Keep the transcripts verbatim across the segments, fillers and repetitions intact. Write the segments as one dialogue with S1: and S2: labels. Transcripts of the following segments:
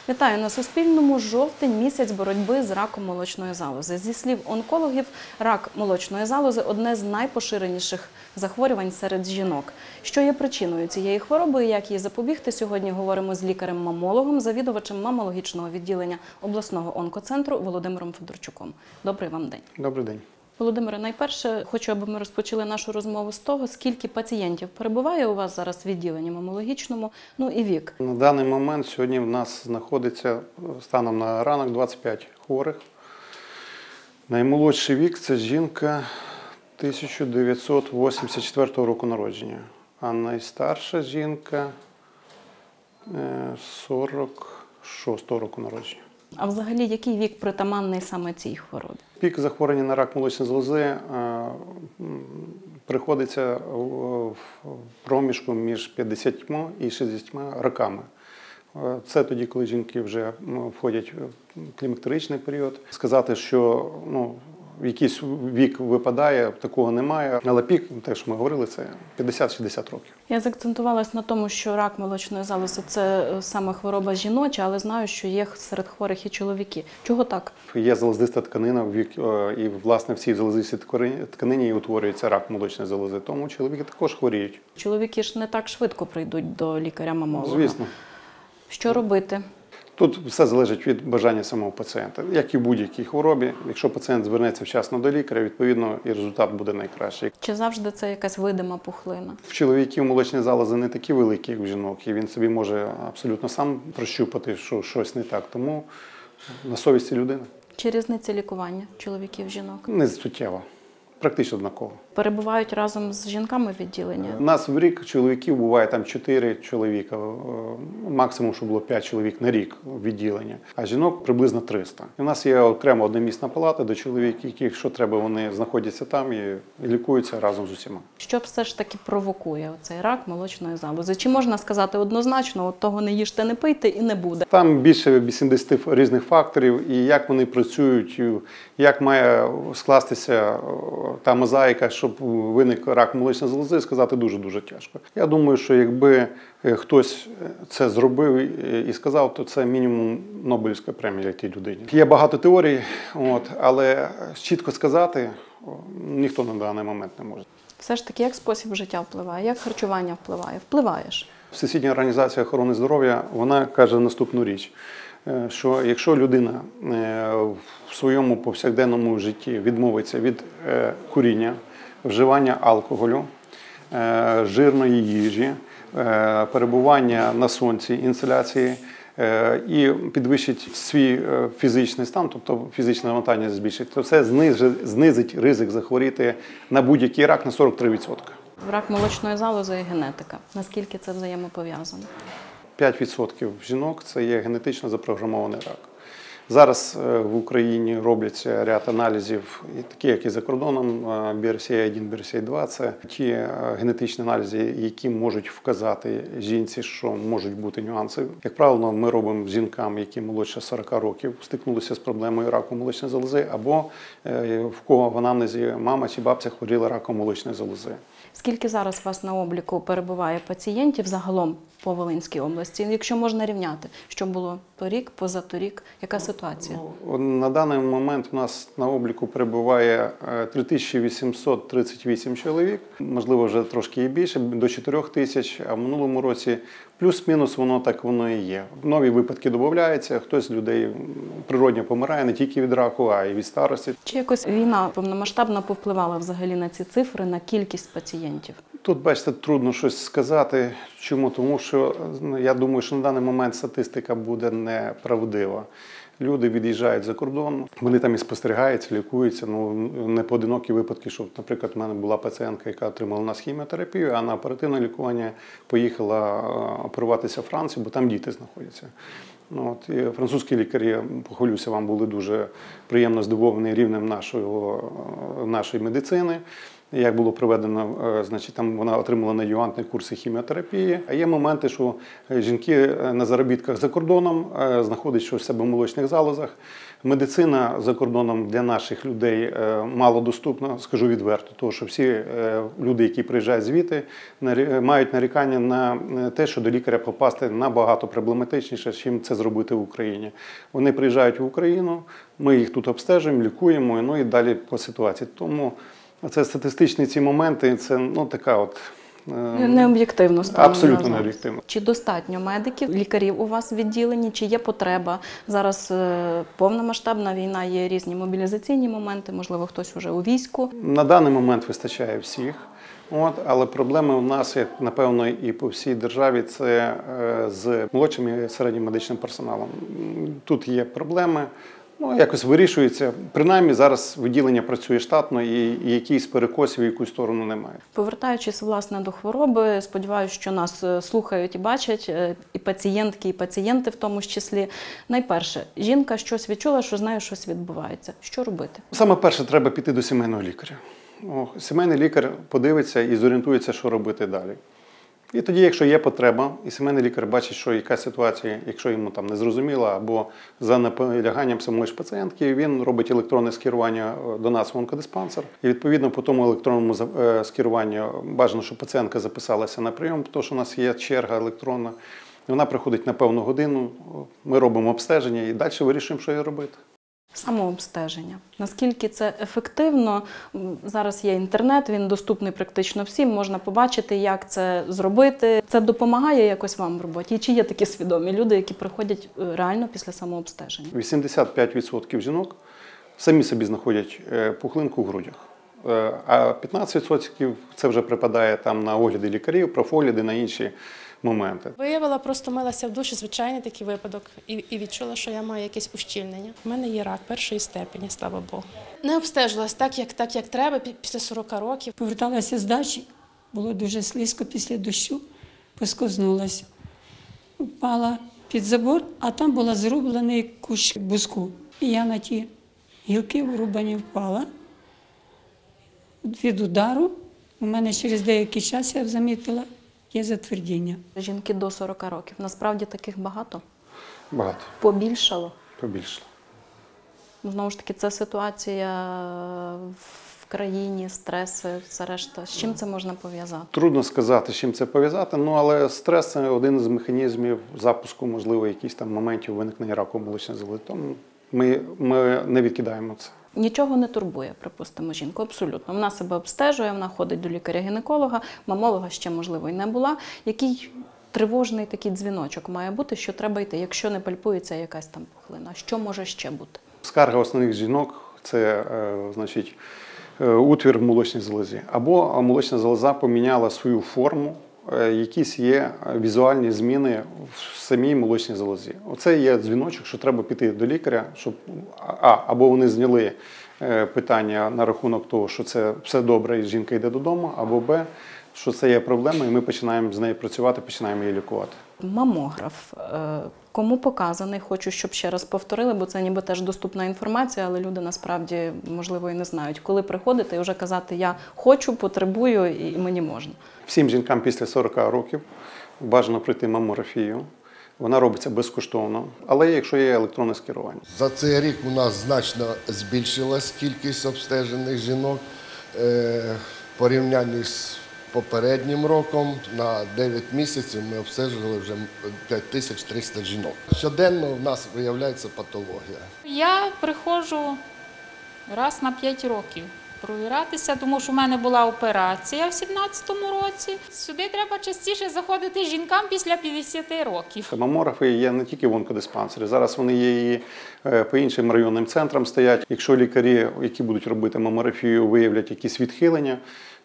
S1: Вітаю на Суспільному. Жовтень – місяць боротьби з раком молочної залози. Зі слів онкологів, рак молочної залози – одне з найпоширеніших захворювань серед жінок. Що є причиною цієї хвороби і як її запобігти, сьогодні говоримо з лікарем-мамологом, завідувачем мамологічного відділення обласного онкоцентру Володимиром Федорчуком. Добрий вам день.
S2: Добрий день.
S1: Володимире, найперше хочу, аби ми розпочали нашу розмову з того, скільки пацієнтів перебуває у вас зараз в відділенні мамологічному, ну і вік.
S2: На даний момент сьогодні в нас знаходиться станом на ранок двадцять п'ять хворих. Наймолодший вік – це жінка тисяча дев'ятсот вісімдесят четвертого року народження, а найстарша жінка сорок шостого року народження.
S1: А взагалі, який вік притаманний саме цій хворобі?
S2: Пік захворювання на рак молочної залози е, приходиться в проміжку між п'ятдесятьма і шістдесятьма роками. Це тоді, коли жінки вже входять в клімактеричний період. Сказати, що ну, якийсь вік випадає, такого немає. Але пік, те, що ми говорили, це п'ятдесят-шістдесят років.
S1: Я заакцентувалась на тому, що рак молочної залози – це саме хвороба жіноча, але знаю, що є серед хворих і чоловіки. Чого так?
S2: Є залозиста тканина, і, власне, в цій залозистій тканині утворюється рак молочної залози. Тому чоловіки також хворіють.
S1: Чоловіки ж не так швидко прийдуть до лікаря-мамолога.
S2: Звісно.
S1: Що робити?
S2: Тут все залежить від бажання самого пацієнта. Як і в будь-якій хворобі, якщо пацієнт звернеться вчасно до лікаря, відповідно, і результат буде найкращий.
S1: Чи завжди це якась видима пухлина?
S2: В чоловіків молочні залози не такі великі, як в жінок, і він собі може абсолютно сам прощупати, що щось не так. Тому на совісті людини.
S1: Чи різниця лікування чоловіків, жінок?
S2: Не суттєво. Практично однаково.
S1: Перебувають разом з жінками відділення?
S2: У нас в рік чоловіків буває там чотири чоловіка, максимум, що було п'ять чоловік на рік відділення, а жінок приблизно триста. У нас є окремо одномісна палата, де чоловіки, якщо треба, вони знаходяться там і лікуються разом з усіма.
S1: Що все ж таки провокує цей рак молочної залози? Чи можна сказати однозначно, от того не їжте, не пийте і не буде?
S2: Там більше вісімдесят різних факторів, і як вони працюють, як має скластися та мозаїка, щоб виник рак молочної залози, сказати дуже-дуже тяжко. Я думаю, що якби хтось це зробив і сказав, то це мінімум Нобелівська премія тій людині. Є багато теорій, от, але чітко сказати ніхто на даний момент не може.
S1: Все ж таки, як спосіб життя впливає, як харчування впливає? Впливаєш?
S2: Всесвітня організація охорони здоров'я, вона каже наступну річ, що якщо людина в своєму повсякденному житті відмовиться від куріння, вживання алкоголю, жирної їжі, перебування на сонці, інсоляції і підвищить свій фізичний стан, тобто фізичне навантаження збільшить, то це знизить ризик захворіти на будь-який рак на сорок три відсотки.
S1: Рак молочної залози і генетика. Наскільки це взаємопов'язано?
S2: п'ять відсотків жінок – це є генетично запрограмований рак. Зараз в Україні робляться ряд аналізів, такі як і за кордоном, бі ар сі ей один, бі ар сі ей два. Це ті генетичні аналізи, які можуть вказати жінці, що можуть бути нюанси. Як правило, ми робимо з жінками, які молодше сорока років, стикнулися з проблемою раку молочної залози, або в кого в анамнезі мама чи бабця хворіла раком молочної залози.
S1: Скільки зараз у вас на обліку перебуває пацієнтів загалом по Волинській області? Якщо можна рівняти, що було торік, позаторік, яка ситуація?
S2: На даний момент у нас на обліку перебуває три тисячі вісімсот тридцять вісім чоловік, можливо, вже трошки і більше, до чотирьох тисяч, а в минулому році плюс-мінус воно так воно і є. Нові випадки додаються, хтось з людей природньо помирає не тільки від раку, а й від старості.
S1: Чи якось війна повномасштабно повпливала взагалі на ці цифри, на кількість пацієнтів?
S2: Тут, бачите, трудно щось сказати. Чому? Тому що я думаю, що на даний момент статистика буде неправдива. Люди від'їжджають за кордон, вони там і спостерігаються, лікуються. Ну, не поодинокі випадки, що, наприклад, у мене була пацієнтка, яка отримала у нас хіміотерапію, а на оперативне лікування поїхала оперуватися в Францію, бо там діти знаходяться. Ну, от, і французькі лікарі, похвалюся вам, були дуже приємно здивовані рівнем нашого, нашої медицини. як було проведено, е, значить, там вона отримала неюантні курси хіміотерапії. А є моменти, що жінки на заробітках за кордоном е, знаходять щось в себе в молочних залозах. Медицина за кордоном для наших людей е, мало доступна, скажу відверто, тому що всі е, люди, які приїжджають звідти, нарі- мають нарікання на те, що до лікаря попасти набагато проблематичніше, чим це зробити в Україні. Вони приїжджають в Україну, ми їх тут обстежуємо, лікуємо, ну і далі по ситуації. Тому це статистичні ці моменти, це ну така от. е,
S1: Необ'єктивно станом
S2: Абсолютно
S1: на зараз.
S2: необ'єктивно.
S1: Чи достатньо медиків, лікарів у вас в відділенні, чи є потреба? Зараз е, повномасштабна війна, є різні мобілізаційні моменти, можливо, хтось уже у війську.
S2: На даний момент вистачає всіх, от, але проблеми у нас, як напевно, і по всій державі, це е, з молодшим і середнім медичним персоналом. М, Тут є проблеми, ну, якось вирішується. Принаймні зараз відділення працює штатно і, і якийсь перекосів в якусь сторону немає.
S1: Повертаючись, власне, до хвороби, сподіваюся, що нас е, слухають і бачать, е, і пацієнтки, і пацієнти в тому ж числі. Найперше, жінка щось відчула, що з нею щось відбувається. Що робити?
S2: Саме перше, треба піти до сімейного лікаря. О, сімейний лікар подивиться і зорієнтується, що робити далі. І тоді, якщо є потреба, і сімейний лікар бачить, що якась ситуація, якщо йому там не зрозуміла, або за наполяганням самої ж пацієнтки, він робить електронне скерування до нас в онкодиспансер. І відповідно по тому електронному за- е, скеруванню бажано, щоб пацієнтка записалася на прийом, тому що у нас є черга електронна. І вона приходить на певну годину, ми робимо обстеження і далі вирішуємо, що їй робити.
S1: Самообстеження. Наскільки це ефективно? М, Зараз є інтернет, він доступний практично всім, можна побачити, як це зробити. Це допомагає якось вам в роботі? І чи є такі свідомі люди, які приходять е, реально після самообстеження?
S2: вісімдесят п'ять відсотків жінок самі собі знаходять е, пухлинку в грудях. Е, А п'ятнадцять відсотків це вже припадає там на огляди лікарів, профогляди, на інші моменти.
S3: Виявила, просто милася в душі, звичайний такий випадок, і, і відчула, що я маю якесь ущільнення. У мене є рак першої степені, слава Богу. Не обстежилась так, як, так, як треба, пі- після сорок років.
S4: Поверталася з дачі, було дуже слизько після дощу, поскознулася. Впала під забор, а там була зрублений кущ бузку. І я на ті гілки врубані впала. Від удару у мене через деякий час, я замітила, є затвердіння.
S1: Жінки до сорока років. Насправді таких багато?
S2: Багато,
S1: Побільшало?
S2: побільше.
S1: Знову ж таки, це ситуація в країні, стреси, все решта. З чим це можна пов'язати?
S2: Трудно сказати, з чим це пов'язати, ну але стрес – це один з механізмів запуску, можливо, якісь там моментів виникнення раку молочної залози. Тому ми, ми не відкидаємо це.
S1: Нічого не турбує, припустимо, жінку, абсолютно. Вона себе обстежує, вона ходить до лікаря-гінеколога, мамолога ще, можливо, і не була. Який тривожний такий дзвіночок має бути, що треба йти, якщо не пальпується якась там пухлина? Що може ще бути?
S2: Скарга основних жінок – це, е, значить, е, утвір в молочній залозі. Або молочна залоза поміняла свою форму, е, якісь є візуальні зміни в самій молочній залозі. Оце є дзвіночок, що треба піти до лікаря, щоб а, або вони зняли е, питання на рахунок того, що це все добре і жінка йде додому, або б, що це є проблема, і ми починаємо з нею працювати, починаємо її лікувати.
S1: Мамограф. Е, Кому показаний? Хочу, щоб ще раз повторили, бо це ніби теж доступна інформація, але люди насправді, можливо, і не знають. Коли приходити і вже казати «я хочу, потребую і мені можна».
S2: Всім жінкам після сорока років бажано пройти мамографію. Вона робиться безкоштовно, але якщо є електронне скерування.
S5: За цей рік у нас значно збільшилась кількість обстежених жінок. Е, В порівнянні з попереднім роком на дев'ять місяців ми обстежили вже п'ять тисяч триста жінок. Щоденно в нас виявляється патологія.
S6: Я приходжу раз на п'ять років провіратися, тому що в мене була операція в сімнадцятому році. Сюди треба частіше заходити жінкам після п'ятдесят років.
S2: Мамографи є не тільки в онкодиспансері, зараз вони є і е, по іншим районним центрам стоять. Якщо лікарі, які будуть робити мамографію, виявлять якісь відхилення,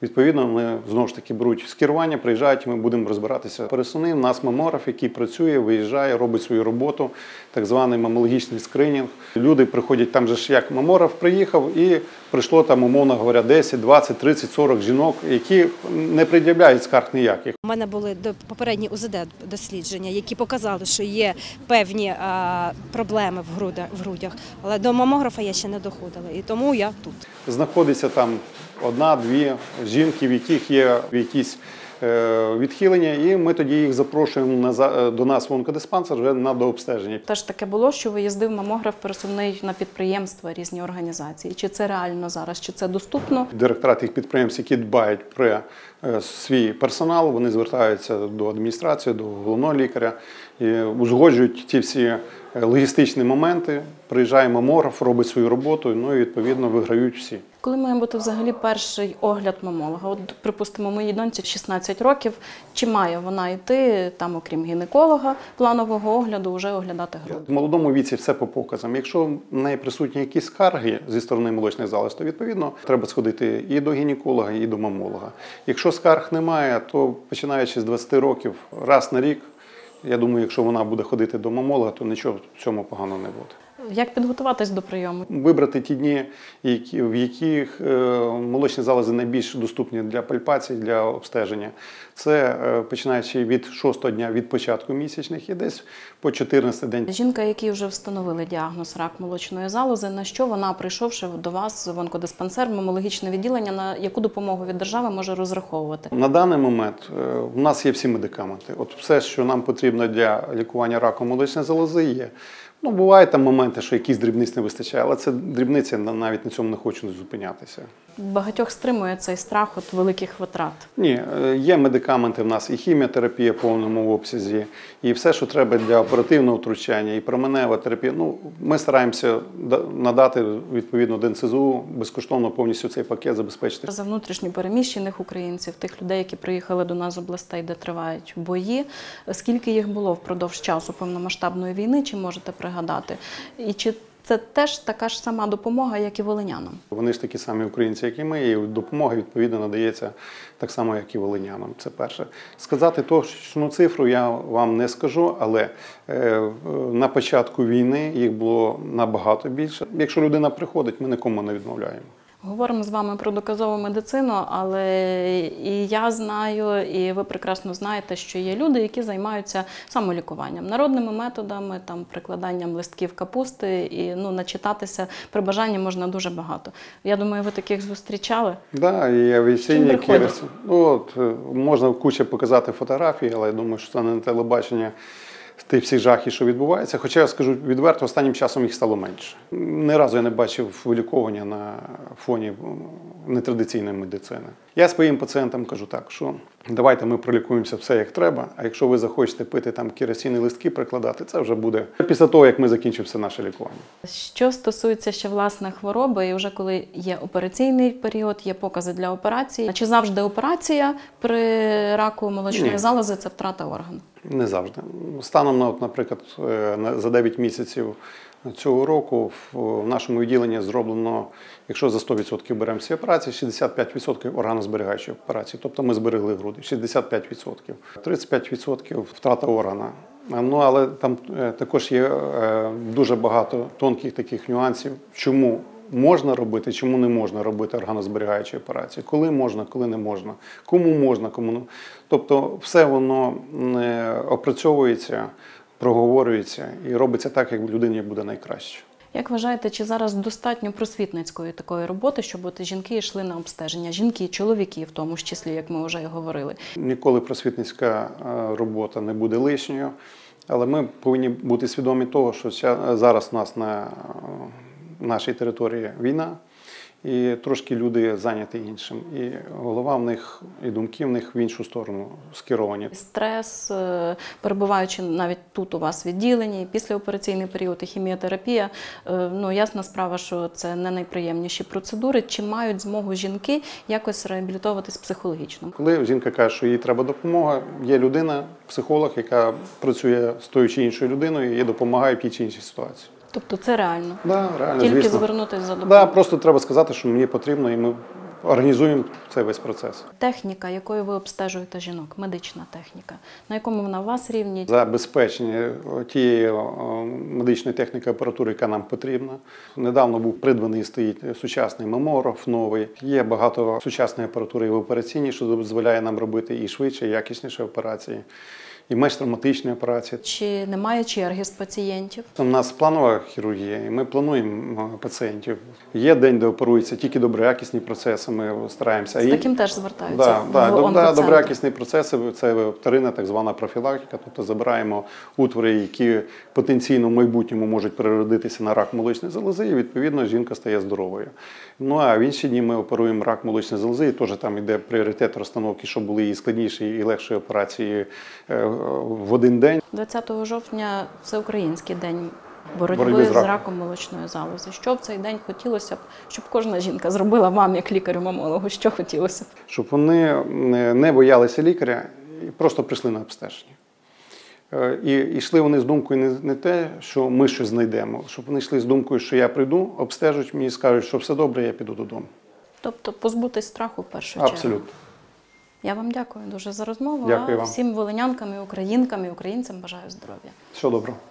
S2: Відповідно, вони знову ж таки беруть скерування, приїжджають, і ми будемо розбиратися. Пересувний у нас мамограф, який працює, виїжджає, робить свою роботу, так званий мамологічний скринінг. Люди приходять, там же ж як мамограф приїхав, і прийшло там, умовно говоря, десять, двадцять, тридцять, сорок жінок, які не пред'являють скарг ніяких.
S7: У мене були попередні У З Д дослідження, які показали, що є певні а, проблеми в грудях, в грудях, але до мамографа я ще не доходила, і тому я тут.
S2: Знаходиться там одна-дві жінки, в яких є якісь е, відхилення, і ми тоді їх запрошуємо на, до нас в онкодиспансер вже на дообстеження.
S1: Теж таке було, що виїздив мамограф пересувний на підприємства, різні організації. Чи це реально зараз, чи це доступно?
S2: Директора тих підприємств, які дбають про е, свій персонал, вони звертаються до адміністрації, до головного лікаря, і узгоджують ті всі логістичні моменти. Приїжджає мамограф, робить свою роботу, ну і відповідно виграють всі.
S1: Коли має бути взагалі перший огляд мамолога? От, припустимо, моїй доньці шістнадцять років. Чи має вона йти, там, окрім гінеколога, планового огляду, вже оглядати груди?
S2: В молодому віці все по показам. Якщо в неї присутні якісь скарги зі сторони молочних залоз, то відповідно треба сходити і до гінеколога, і до мамолога. Якщо скарг немає, то починаючи з двадцяти років, раз на рік, я думаю, якщо вона буде ходити до мамолога, то нічого в цьому поганого не буде.
S1: Як підготуватись до прийому?
S2: Вибрати ті дні, в яких молочні залози найбільш доступні для пальпації, для обстеження. Це починаючи від шостого дня від початку місячних і десь по чотирнадцятий день.
S1: Жінка, якій вже встановили діагноз рак молочної залози, на що вона, прийшовши до вас в онкодиспансер, в мамологічне відділення, на яку допомогу від держави може розраховувати?
S2: На даний момент у нас є всі медикаменти. От все, що нам потрібно для лікування раку молочної залози, є. Ну, бувають там моменти, що якісь дрібниць не вистачає, але це дрібниці, навіть на цьому не хочу зупинятися.
S1: Багатьох стримує цей страх від великих витрат?
S2: Ні, є медикаменти в нас, і хіміотерапія в повному обсязі, і все, що треба для оперативного втручання, і променева терапія. Ну, ми стараємося надати, відповідно, Д Н С З У безкоштовно повністю цей пакет забезпечити.
S1: За внутрішньо переміщених українців, тих людей, які приїхали до нас з областей, де тривають бої, скільки їх було впродовж часу повномасштабної війни, чи можете пригадати? І чи це теж така ж сама допомога, як і волинянам?
S2: Вони ж такі самі українці, як і ми, і допомога, відповідно, надається так само, як і волинянам. Це перше. Сказати точну цифру я вам не скажу, але е, на початку війни їх було набагато більше. Якщо людина приходить, ми нікому не відмовляємо.
S1: Говоримо з вами про доказову медицину, але і я знаю, і ви прекрасно знаєте, що є люди, які займаються самолікуванням, народними методами, там, прикладанням листків капусти, і ну, начитатися при бажанні можна дуже багато. Я думаю, ви таких зустрічали?
S2: Так, да, є авіаційні, які ну, от, можна куча показати фотографії, але я думаю, що це не телебачення. Тих всіх жахів, що відбувається. Хоча, я скажу відверто, останнім часом їх стало менше. Ні разу я не бачив виліковування на фоні нетрадиційної медицини. Я своїм пацієнтам кажу так, що давайте ми пролікуємося все як треба, а якщо ви захочете пити там керосинні листки, прикладати, це вже буде після того, як ми закінчимо все наше лікування.
S1: Що стосується ще власне хвороби, і вже коли є операційний період, є покази для операції, чи завжди операція при раку молочної
S2: Ні.
S1: залози – це втрата органу?
S2: Не завжди. Станом на, от, наприклад, за дев'ять місяців цього року в нашому відділенні зроблено, якщо за сто відсотків беремо всі операції, шістдесят п'ять відсотків органозберігаючої операції. Тобто ми зберегли груди. шістдесят п'ять відсотків. тридцять п'ять відсотків втрата органа. Ну, але там також є дуже багато тонких таких нюансів, чому можна робити, чому не можна робити органозберігаючі операції, коли можна, коли не можна, кому можна, кому не. Тобто все воно опрацьовується, проговорюється і робиться так, як людині буде найкраще.
S1: Як вважаєте, чи зараз достатньо просвітницької такої роботи, щоб от жінки йшли на обстеження? Жінки, чоловіки в тому ж числі, як ми вже і говорили.
S2: Ніколи просвітницька робота не буде лишньою, але ми повинні бути свідомі того, що зараз у нас на нашій території війна, і трошки люди зайняті іншим. І голова в них, і думки в них в іншу сторону скеровані.
S1: Стрес, перебуваючи навіть тут у вас відділенні, післяопераційний період і хіміотерапія, ну, ясна справа, що це не найприємніші процедури. Чи мають змогу жінки якось реабілітовуватись психологічно?
S2: Коли жінка каже, що їй треба допомога, є людина, психолог, яка працює з тою чи іншою людиною і допомагає в тій чи іншій ситуації.
S1: Тобто це реально?
S2: Да, реально,
S1: Тільки
S2: звісно.
S1: звернутися за допомогою?
S2: Да, просто треба сказати, що мені потрібно, і ми організуємо цей весь процес.
S1: Техніка, якою ви обстежуєте жінок, медична техніка, на якому вона у вас рівні?
S2: Забезпечення тієї о, медичної техніки, апаратури, яка нам потрібна. Недавно був придбаний, стоїть сучасний мамограф новий. Є багато сучасної апаратури в операційній, що дозволяє нам робити і швидше, і якісніші операції, і менш травматичні операції.
S1: Чи немає черги з пацієнтів?
S2: У нас планова хірургія, і ми плануємо пацієнтів. Є день, де оперуються тільки доброякісні процеси, ми стараємося.
S1: З
S2: І-
S1: таким теж звертаються
S2: Да,
S1: в
S2: да, доб- да,
S1: онкоцентр.
S2: доброякісні процеси – це вторинна так звана профілактика, тобто забираємо утвори, які потенційно в майбутньому можуть переродитися на рак молочної залози, і відповідно жінка стає здоровою. Ну а в інші дні ми оперуємо рак молочної залози, і теж там йде пріоритет розстановки, щоб були і складніші, і легші операції е, в один день.
S1: двадцятого жовтня – Всеукраїнський день боротьби,
S2: Боротьби з
S1: з
S2: раком.
S1: раком молочної залози. Що в цей день хотілося б, щоб кожна жінка зробила вам, як лікарю-мамологу? Що хотілося б?
S2: Щоб вони не боялися лікаря і просто прийшли на обстеження. Е, І йшли вони з думкою не, не те, що ми щось знайдемо, щоб вони йшли з думкою, що я прийду, обстежуть мені, скажуть, що все добре, я піду додому.
S1: Тобто позбутись страху в першу чергу.
S2: Абсолютно.
S1: Я вам дякую дуже за розмову.
S2: Дякую
S1: а
S2: вам.
S1: всім волинянкам і українкам і українцям бажаю здоров'я.
S2: Все добре.